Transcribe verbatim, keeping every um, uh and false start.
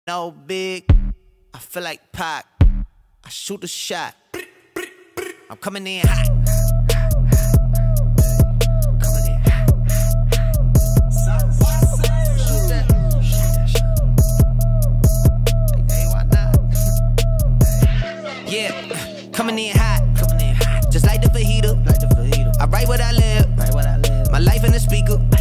No big, I feel like Pac. I shoot a shot. I'm coming in hot. Coming in hot. Shoot that. Hey, why not? Yeah, coming in hot. Coming in hot. Just like the fajita. Like the fajita. I write what I live. Write what I live. My life in the speaker.